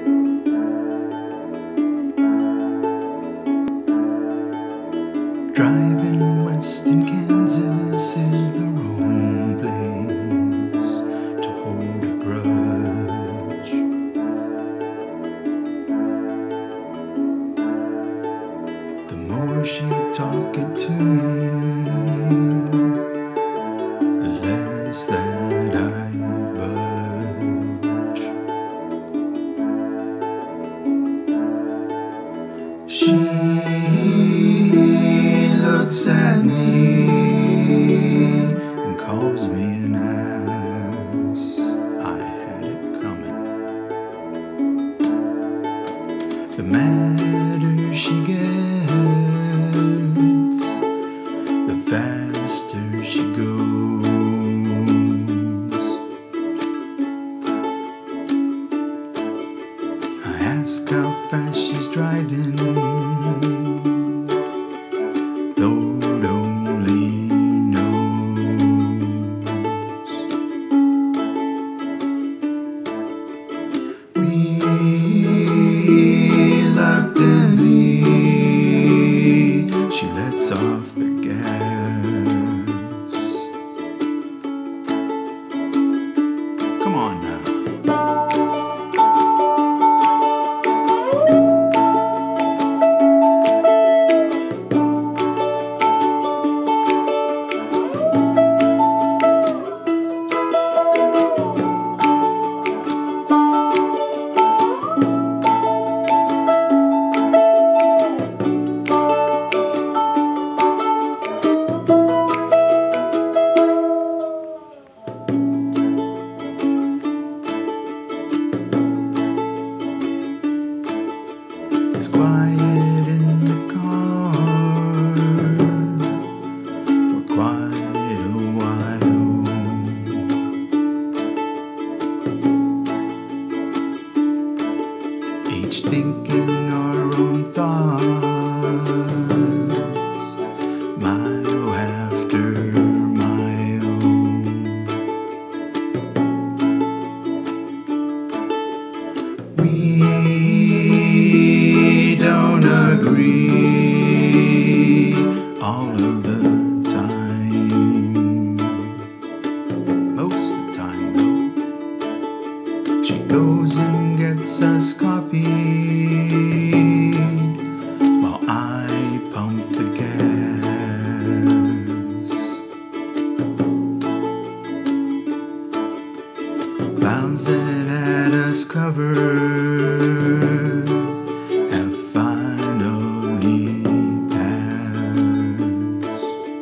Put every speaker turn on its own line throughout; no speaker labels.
Driving west in Kansas is the wrong place to hold a grudge. The more she talked it to me, the less that I budge. She looks at me and calls me an ass. I had it coming. The madder she gets, the faster she goes. I ask how fast she's driving. Lord only knows. Reluctantly, she lets off the gas. Come on now. It's quiet in the car for quite a while. Each thinking our own thoughts, mile after mile. We don't agree all of the time. Most of the time though, she goes and gets us coffee while I pump the gas. Clouds that had us covered have finally passed.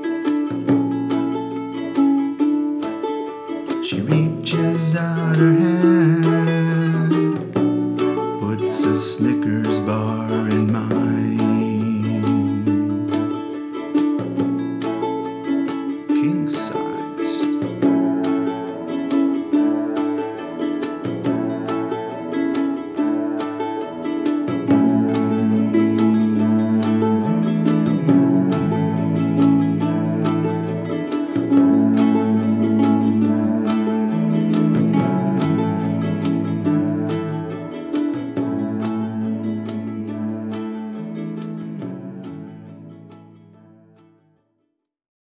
She reaches out her hand, puts a Snickers bar in mine. King size.